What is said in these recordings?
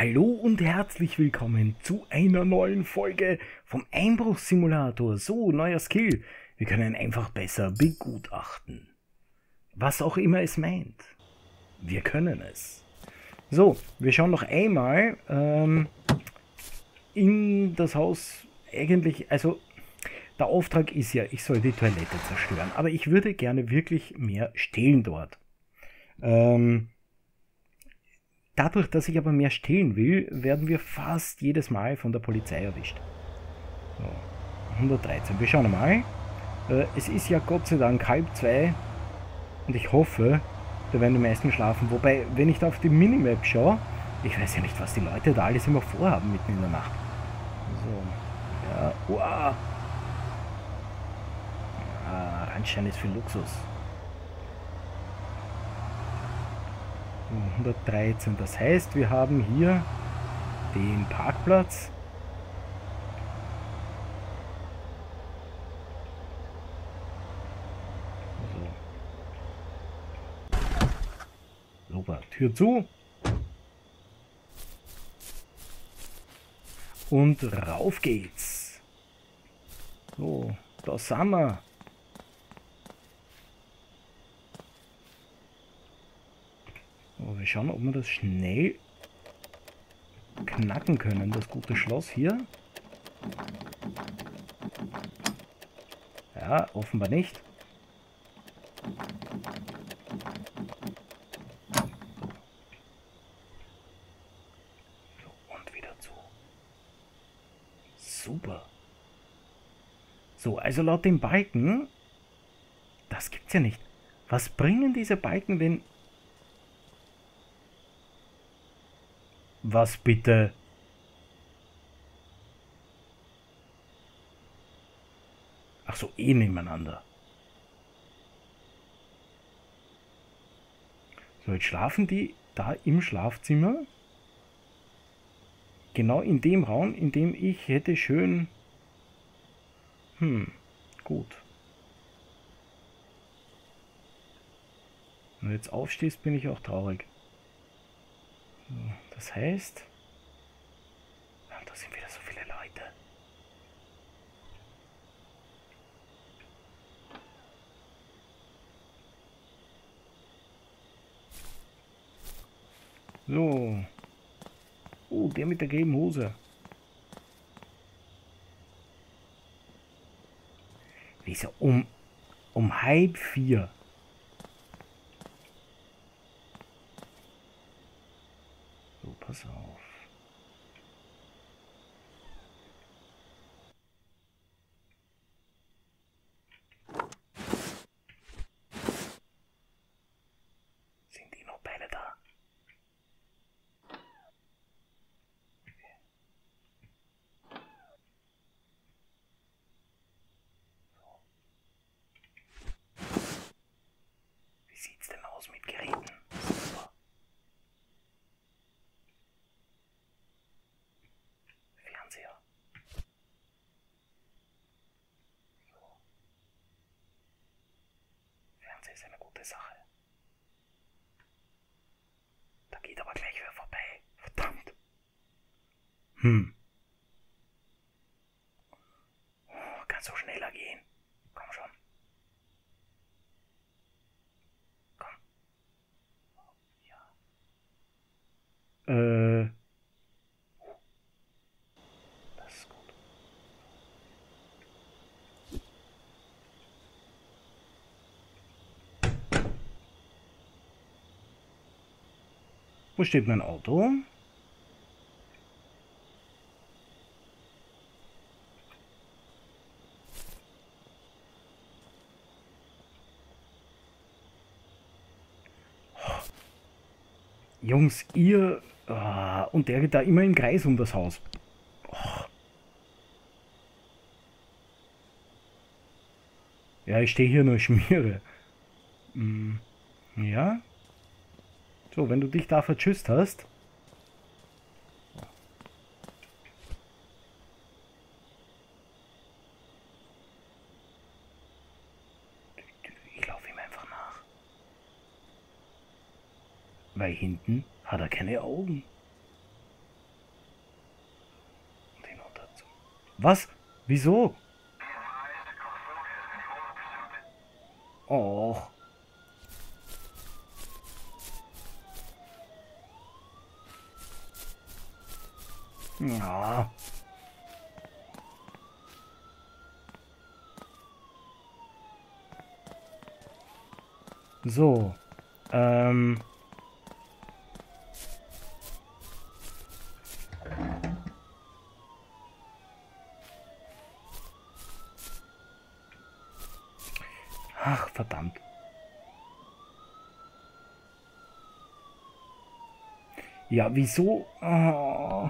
Hallo und herzlich willkommen zu einer neuen Folge vom Einbruchssimulator. So, neuer Skill. Wir können einfach besser begutachten. Was auch immer es meint. Wir können es. So, wir schauen noch einmal in das Haus. Eigentlich, also der Auftrag ist ja, ich soll die Toilette zerstören. Aber ich würde gerne wirklich mehr stehlen dort. Dadurch, dass ich aber mehr stehlen will, werden wir fast jedes Mal von der Polizei erwischt. So, 113. Wir schauen mal. Es ist ja Gott sei Dank 1:30 und ich hoffe, da werden die meisten schlafen. Wobei, wenn ich da auf die Minimap schaue, ich weiß ja nicht, was die Leute da alles immer vorhaben mitten in der Nacht. So, ja, uah. Ah, Randstein ist für Luxus. 113, das heißt, wir haben hier den Parkplatz. So. Super, Tür zu. Und rauf geht's. So, da sind wir. So, wir schauen, ob wir das schnell knacken können, das gute Schloss hier. Ja, offenbar nicht. So, und wieder zu. Super. So, also laut dem Balken, das gibt's ja nicht. Was bringen diese Balken, wenn... Was bitte? Ach so, eh nebeneinander. So, jetzt schlafen die da im Schlafzimmer. Genau in dem Raum, in dem ich hätte schön... gut. Wenn du jetzt aufstehst, bin ich auch traurig. So, das heißt... Da sind wieder so viele Leute. So. Oh, der mit der gelben Hose. Wieso? Um 3:30. So, pass auf. Sind die noch beide da? Wie sieht's denn aus mit Geräten? Super. Fernseher. So. Fernseher ist eine gute Sache. Da geht aber gleich wieder vorbei. Verdammt. Kann so schneller gehen. Komm schon. Komm. Ja. Das ist gut. Wo steht mein Auto? Jungs, ihr... und der geht da immer im Kreis um das Haus. Oh. Ja, ich stehe hier nur Schmiere. Ja. So, wenn du dich da verschüsst hast. Ich laufe ihm einfach nach. Weil hinten hat er keine Augen. Was? Wieso? Oh. Ja. So. Ach, verdammt. Ja, wieso? Oh.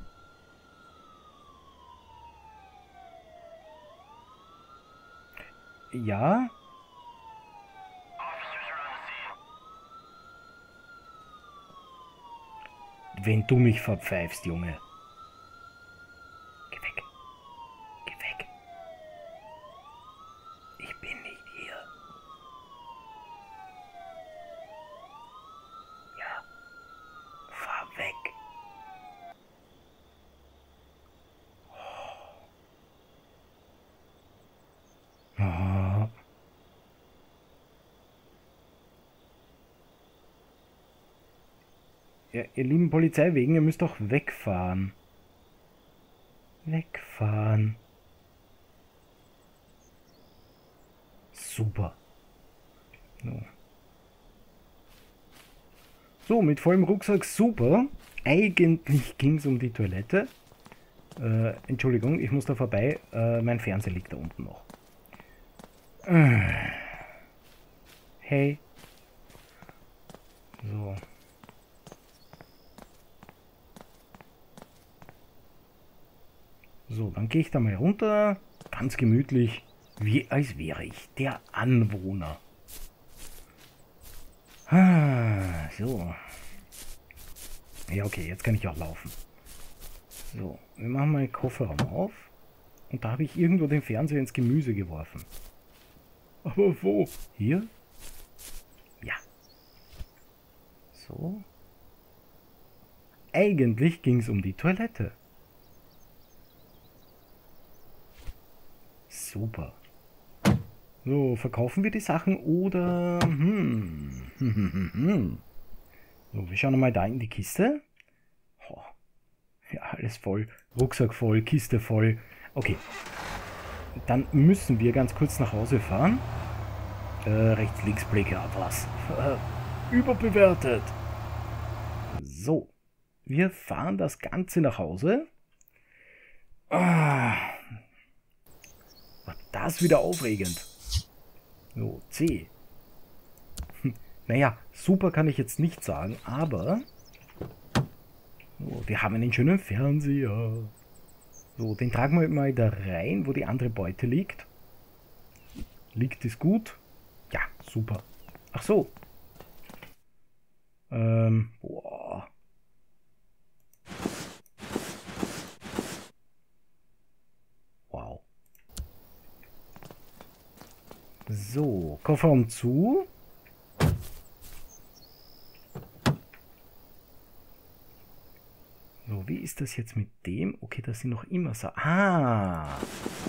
Ja? Wenn du mich verpfeifst, Junge. Geh weg. Geh weg. Ich bin nicht hier. Ja. Fahr weg. Oh. Ja, ihr lieben Polizeiwegen, ihr müsst doch wegfahren. Wegfahren. Super. So, mit vollem Rucksack, super. Eigentlich ging es um die Toilette. Entschuldigung, ich muss da vorbei. Mein Fernseher liegt da unten noch. Hey. So. So, dann gehe ich da mal runter. Ganz gemütlich. Wie als wäre ich der Anwohner. So. Ja, okay, jetzt kann ich auch laufen. So, wir machen mal den Kofferraum auf. Und da habe ich irgendwo den Fernseher ins Gemüse geworfen. Aber wo? Hier? Ja. So. Eigentlich ging es um die Toilette. Super. So, verkaufen wir die Sachen oder... So, wir schauen mal da in die Kiste. Oh. Ja, alles voll. Rucksack voll, Kiste voll. Okay. Dann müssen wir ganz kurz nach Hause fahren. Rechts, links, Blicke, was? Überbewertet. So. Wir fahren das Ganze nach Hause. War das wieder aufregend. So, C. Naja, super kann ich jetzt nicht sagen, aber so, wir haben einen schönen Fernseher. So, den tragen wir mal da rein, wo die andere Beute liegt. Liegt es gut? Ja, super. Ach so. Boah. Wow. So, Kofferraum zu. So, wie ist das jetzt mit dem? Okay, das sind noch immer so. Ah.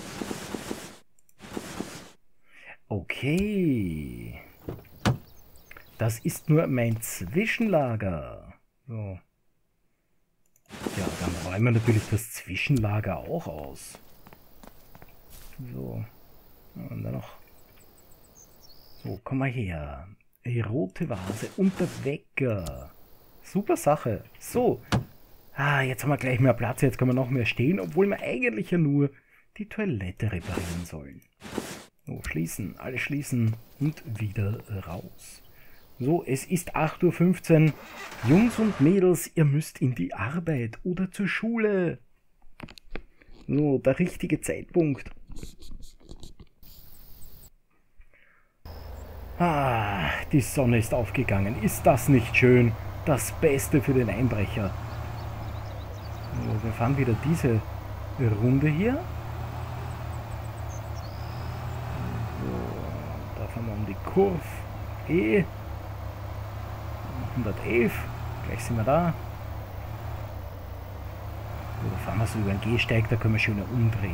Okay. Das ist nur mein Zwischenlager. So. Ja, dann räumen wir natürlich das Zwischenlager auch aus. So. Und dann noch. So, komm mal her. Die rote Vase und der Wecker. Super Sache. So. Jetzt haben wir gleich mehr Platz. Jetzt können wir noch mehr stehen, obwohl wir eigentlich ja nur die Toilette reparieren sollen. So, schließen. Alles schließen und wieder raus. So, es ist 8:15 Uhr. Jungs und Mädels, ihr müsst in die Arbeit oder zur Schule. So, der richtige Zeitpunkt. Die Sonne ist aufgegangen. Ist das nicht schön? Das Beste für den Einbrecher. So, wir fahren wieder diese Runde hier. So, da fahren wir um die Kurve. 111. Gleich sind wir da. So, da fahren wir so über den Gehsteig, da können wir schöner umdrehen.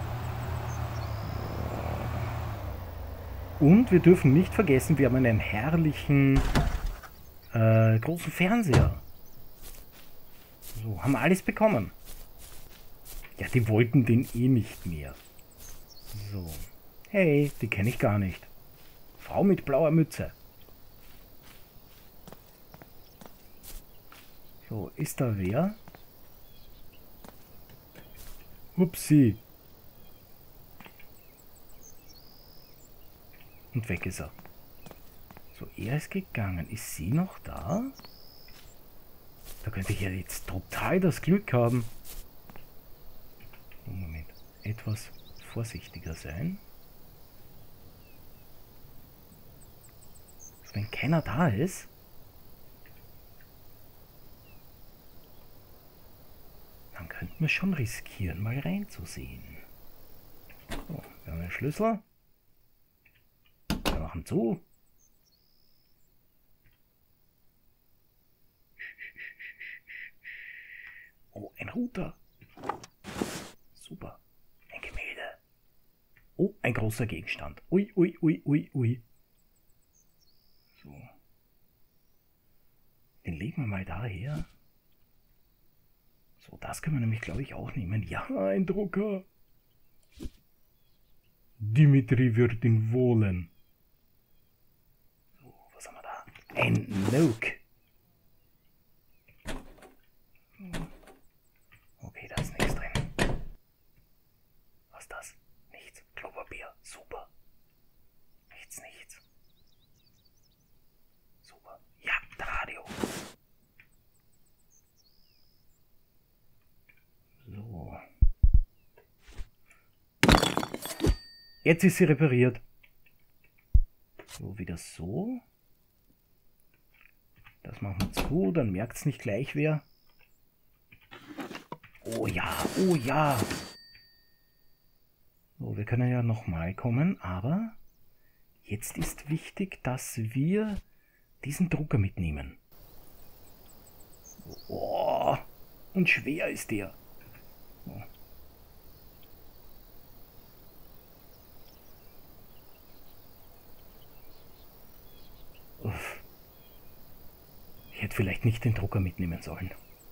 Und wir dürfen nicht vergessen, wir haben einen herrlichen großen Fernseher. So, haben wir alles bekommen. Ja, die wollten den eh nicht mehr. So. Hey, die kenne ich gar nicht. Frau mit blauer Mütze. So, ist da wer? Upsi. Und weg ist er. So, er ist gegangen. Ist sie noch da? Da könnte ich ja jetzt total das Glück haben. Oh, Moment. Etwas vorsichtiger sein. Wenn keiner da ist, dann könnten wir schon riskieren, mal reinzusehen. So, wir haben den Schlüssel. Wir machen zu. Oh, ein Router. Super. Ein Gemälde. Oh, ein großer Gegenstand. Ui, ui, ui, ui, ui. So. Den legen wir mal daher. So, das können wir nämlich, glaube ich, auch nehmen. Ja, ein Drucker. Dimitri wird ihn wohlen. So, was haben wir da? Ein Nook. Okay, da ist nichts drin. Was ist das? Nichts. Klopapier. Super. Nichts, nichts. Super. Ja, das Radio. So. Jetzt ist sie repariert. So, wieder so. Das machen wir zu, dann merkt es nicht gleich wer. Oh ja, oh ja. So, wir können ja nochmal kommen, aber jetzt ist wichtig, dass wir diesen Drucker mitnehmen. Oh, und schwer ist der. Oh. Uff. Ich hätte vielleicht nicht den Drucker mitnehmen sollen.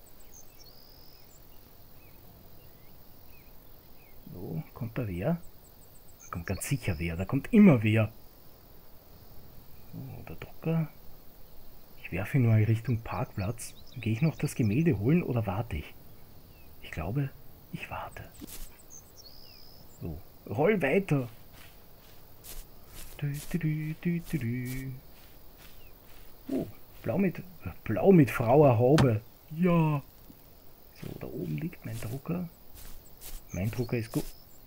So, kommt da wer? Da kommt ganz sicher wer, da kommt immer wer. So, der Drucker. Ich werfe ihn nur in Richtung Parkplatz. Gehe ich noch das Gemälde holen oder warte ich? Ich glaube, ich warte. So, roll weiter. Oh, blau mit frauer Haube. Ja. So, da oben liegt mein Drucker. Mein Drucker ist gut.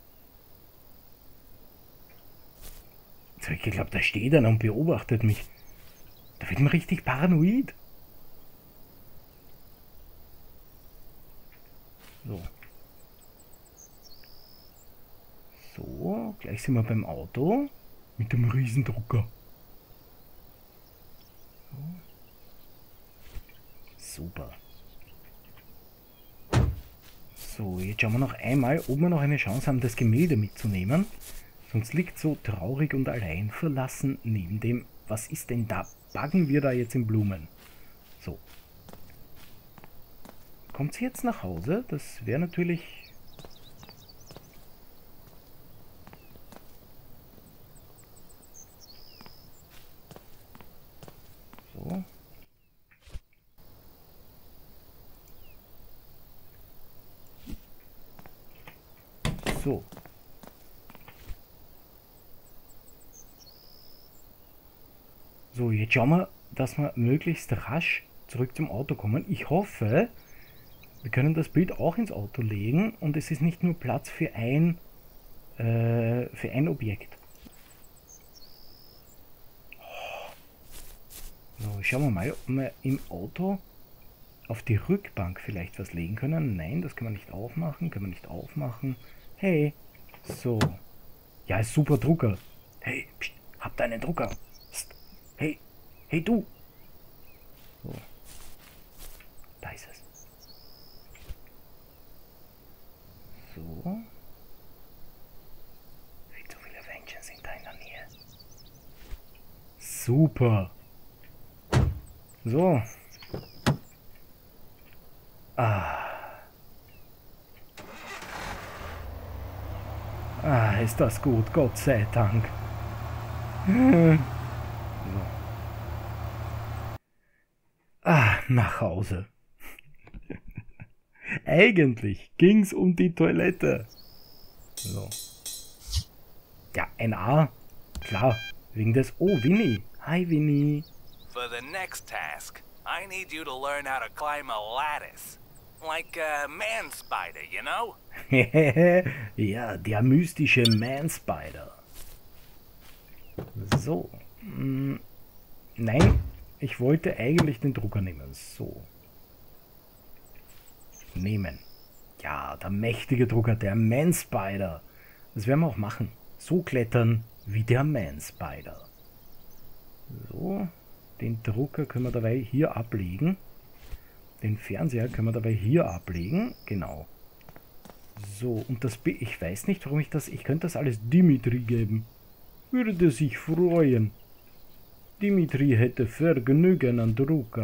Jetzt habe ich geglaubt, da steht einer und beobachtet mich. Da wird man richtig paranoid. So. So, gleich sind wir beim Auto. Mit dem Riesendrucker. So. Super. So, jetzt schauen wir noch einmal, ob wir noch eine Chance haben, das Gemälde mitzunehmen. Sonst liegt so traurig und allein verlassen neben dem. Was ist denn da? Baggen wir da jetzt in Blumen? So. Kommt sie jetzt nach Hause? Das wäre natürlich... So. So. So, jetzt schauen wir, dass wir möglichst rasch zurück zum Auto kommen. Ich hoffe, wir können das Bild auch ins Auto legen und es ist nicht nur Platz für ein Objekt. So, schauen wir mal, ob wir im Auto auf die Rückbank vielleicht was legen können. Nein, das können wir nicht aufmachen. Können wir nicht aufmachen. Hey, so. Ja, ist super Drucker. Hey, pst, habt einen Drucker. Psst. Hey, hey du. So. Da ist es. So. Viel zu viele Wänkchen sind da in der Nähe. Super. So. Ist das gut, Gott sei Dank. So. Nach Hause. Eigentlich ging's um die Toilette. So. Ja, ein A. Klar, wegen des... Oh, Winnie. Hi, Winnie. For the next task, I need you to learn how to climb a lattice. Like a man spider, you know? Ja, der mystische Man-Spider. So. Nein, ich wollte eigentlich den Drucker nehmen. So. Nehmen. Ja, der mächtige Drucker, der Man-Spider. Das werden wir auch machen. So klettern wie der Man-Spider. So. Den Drucker können wir dabei hier ablegen. Den Fernseher können wir dabei hier ablegen. Genau. So, und das... Ich weiß nicht, warum ich das... Ich könnte das alles Dimitri geben. Würde sich freuen. Dimitri hätte Vergnügen an Drucker.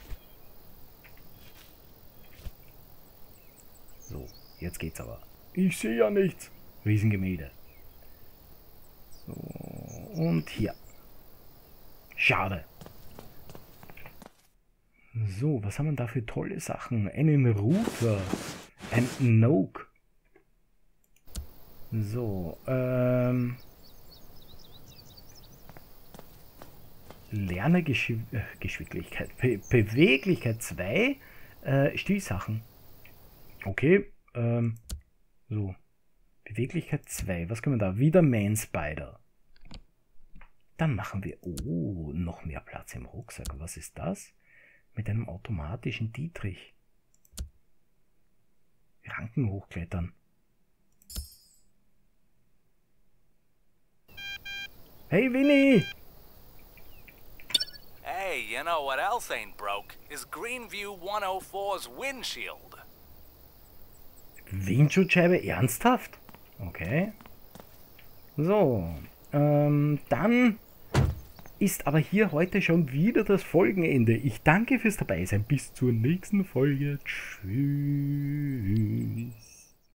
So, jetzt geht's aber. Ich sehe ja nichts. Riesengemälde. So, und hier. Schade. So, was haben wir da für tolle Sachen? Einen Router. Ein Noke. So, Lerne Geschicklichkeit. Beweglichkeit 2. Stillsachen. Okay, so. Beweglichkeit 2. Was können wir da? Wieder Man-Spider. Dann machen wir... Oh, noch mehr Platz im Rucksack. Was ist das? Mit einem automatischen Dietrich. Ranken hochklettern. Hey, Winnie! Hey, you know what else ain't broke? Is Greenview 104's windshield. Windschutzscheibe? Ernsthaft? Okay. So, dann ist aber hier heute schon wieder das Folgenende. Ich danke fürs Dabeisein. Bis zur nächsten Folge. Tschüss.